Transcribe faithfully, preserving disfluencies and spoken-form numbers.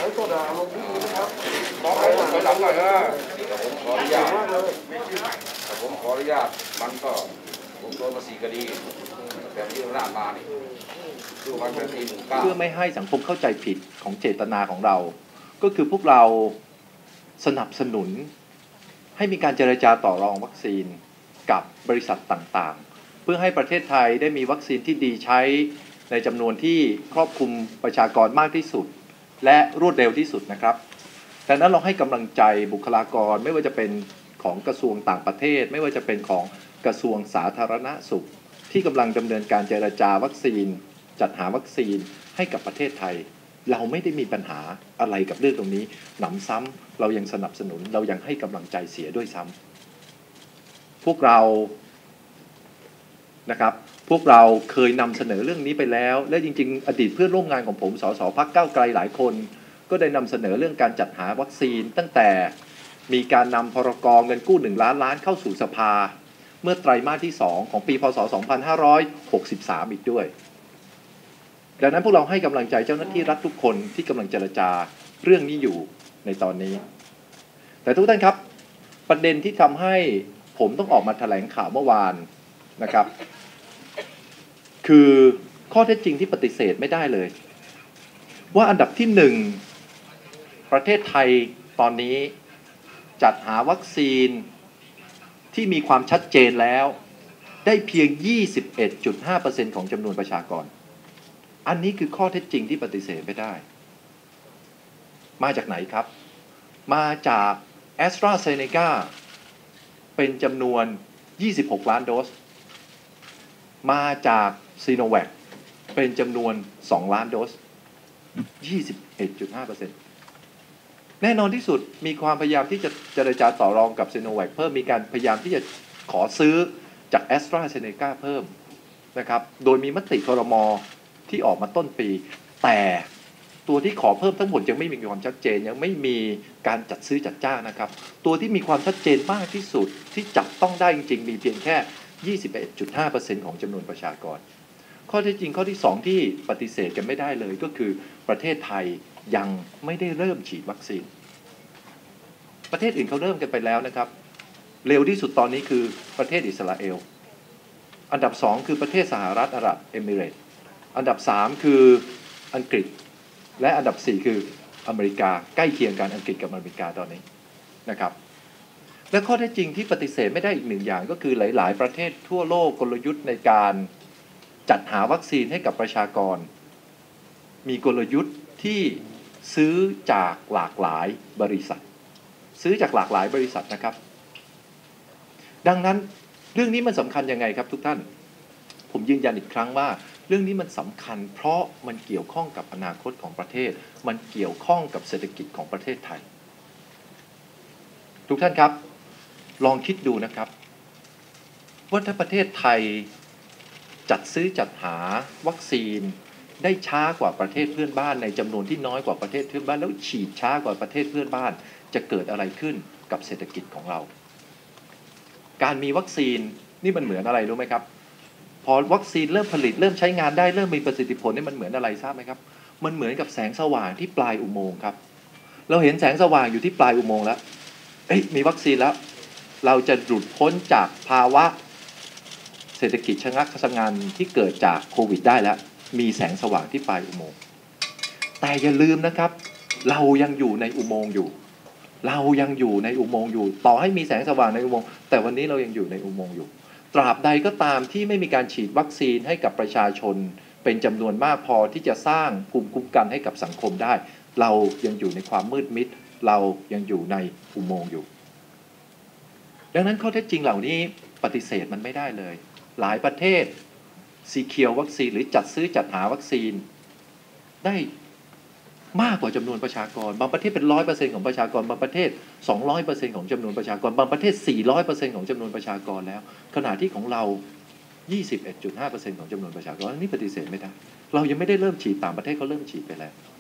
ช้โซดาลงที่นี้นะครับมองไปหลังหน่อยนะผมขออนุญาตผมขออนุญาตมันก็ผมโดนมาสี่คดีแบบที่ราชมานี่ดูมันเป็นปีหนึ่งเก้าเพื่อไม่ให้สังคมเข้าใจผิดของเจตนาของเราก็คือพวกเราสนับสนุนให้มีการเจรจาต่อรองวัคซีนกับบริษัทต่างๆเพื่อให้ประเทศไทยได้มีวัคซีนที่ดีใช้ในจำนวนที่ครอบคลุมประชากรมากที่สุดและรวดเร็วที่สุดนะครับดังนั้นเราให้กำลังใจบุคลากรไม่ว่าจะเป็นของกระทรวงต่างประเทศไม่ว่าจะเป็นของกระทรวงสาธารณสุขที่กำลังดำเนินการเจรจาวัคซีนจัดหาวัคซีนให้กับประเทศไทยเราไม่ได้มีปัญหาอะไรกับเรื่องตรงนี้หนำซ้ำเรายังสนับสนุนเรายังให้กำลังใจเสียด้วยซ้ำพวกเรานะครับพวกเราเคยนำเสนอเรื่องนี้ไปแล้วและจริงๆอดีตเพื่อนร่วมงานของผมสสพรรคก้าวไกลหลายคนก็ได้นำเสนอเรื่องการจัดหาวัคซีนตั้งแต่มีการนำพรกเงินกู้หนึ่งล้านล้านเข้าสู่สภาเมื่อไตรมาสที่สองของปีพ.ศ. สองพันห้าร้อยหกสิบสามอีกด้วยดังนั้นพวกเราให้กำลังใจเจ้าหน้าที่รัฐทุกคนที่กำลังเจรจาเรื่องนี้อยู่ในตอนนี้แต่ทุกท่านครับประเด็นที่ทำให้ผมต้องออกมาแถลงข่าวเมื่อวานนะครับคือข้อเท็จจริงที่ปฏิเสธไม่ได้เลยว่าอันดับที่หนึ่งประเทศไทยตอนนี้จัดหาวัคซีนที่มีความชัดเจนแล้วได้เพียง ยี่สิบเอ็ดจุดห้าเปอร์เซ็นต์ ของจำนวนประชากรอันนี้คือข้อเท็จจริงที่ปฏิเสธไม่ได้มาจากไหนครับมาจาก AstraZeneca เป็นจำนวนยี่สิบหกล้านโดสมาจาก Sinovac เป็นจำนวนสองล้านโดส ยี่สิบเอ็ดจุดห้าเปอร์เซ็นต์ แน่นอนที่สุดมีความพยายามที่จะเจรจาต่อรองกับ Sinovac เพิ่มมีการพยายามที่จะขอซื้อจาก AstraZeneca เพิ่มนะครับโดยมีมติครม.ที่ออกมาต้นปีแต่ตัวที่ขอเพิ่มทั้งหมดยังไม่มีความชัดเจนยังไม่มีการจัดซื้อจัดจ้างนะครับตัวที่มีความชัดเจนมากที่สุดที่จับต้องได้จริงๆมีเพียงแค่ ยี่สิบเอ็ดจุดห้าเปอร์เซ็นต์ ของจำนวนประชากรข้อเท็จจริงข้อที่สองที่ปฏิเสธกันไม่ได้เลยก็คือประเทศไทยยังไม่ได้เริ่มฉีดวัคซีนประเทศอื่นเขาเริ่มกันไปแล้วนะครับเร็วที่สุดตอนนี้คือประเทศอิสราเอลอันดับสองคือประเทศสหรัฐอาหรับเอมิเรตส์อันดับสามคืออังกฤษและอันดับสี่คืออเมริกาใกล้เคียงกันอังกฤษกับอเมริกาตอนนี้นะครับและข้อเท็จจริงที่ปฏิเสธไม่ได้อีกหนึ่งอย่างก็คือหลายๆประเทศทั่วโลกกลยุทธ์ในการจัดหาวัคซีนให้กับประชากรมีกลยุทธ์ที่ซื้อจากหลากหลายบริษัทซื้อจากหลากหลายบริษัทนะครับดังนั้นเรื่องนี้มันสำคัญยังไงครับทุกท่านผมยืนยันอีกครั้งว่าเรื่องนี้มันสำคัญเพราะมันเกี่ยวข้องกับอนาคตของประเทศมันเกี่ยวข้องกับเศรษฐกิจของประเทศไทยทุกท่านครับลองคิดดูนะครับว่าถ้าประเทศไทยจัดซื้อจัดหาวัคซีนได้ช้ากว่าประเทศเพื่อนบ้านในจำนวนที่น้อยกว่าประเทศเพื่อนบ้านแล้วฉีดช้ากว่าประเทศเพื่อนบ้านจะเกิดอะไรขึ้นกับเศรษฐกิจของเราการมีวัคซีนนี่มันเหมือนอะไรรู้ไหมครับพอวัคซีนเริ่มผลิตเริ่มใช้งานได้เริ่มมีประสิทธิผลนี่มันเหมือนอะไรทราบไหมครับมันเหมือนกับแสงสว่างที่ปลายอุโมงค์ครับเราเห็นแสงสว่างอยู่ที่ปลายอุโมงค์แล้วเอ้ยมีวัคซีนแล้วเราจะหลุดพ้นจากภาวะเศรษฐกิจชะงักชะงันที่เกิดจากโควิดได้แล้วมีแสงสว่างที่ปลายอุโมงค์แต่อย่าลืมนะครับเรายังอยู่ในอุโมงค์อยู่เรายังอยู่ในอุโมงค์อยู่ต่อให้มีแสงสว่างในอุโมงค์แต่วันนี้เรายังอยู่ในอุโมงค์อยู่ตราบใดก็ตามที่ไม่มีการฉีดวัคซีนให้กับประชาชนเป็นจำนวนมากพอที่จะสร้างภูมิคุ้มกันให้กับสังคมได้เรายังอยู่ในความมืดมิดเรายังอยู่ในอุโมงค์อยู่ดังนั้นข้อเท็จจริงเหล่านี้ปฏิเสธมันไม่ได้เลยหลายประเทศซีเคียววัคซีนหรือจัดซื้อจัดหาวัคซีนได้มากกว่าจำนวนประชากรบางประเทศเป็น ร้อยเปอร์เซ็นต์ ของประชากรบางประเทศ สองร้อยเปอร์เซ็นต์ ของจำนวนประชากรบางประเทศ สี่ร้อยเปอร์เซ็นต์ ของจำนวนประชากรแล้วขณะที่ของเรา ยี่สิบเอ็ดจุดห้าเปอร์เซ็นต์ ของจำนวนประชากรนี่ปฏิเสธไม่ได้เรายังไม่ได้เริ่มฉีดต่างประเทศเขาเริ่มฉีดไปแล้ว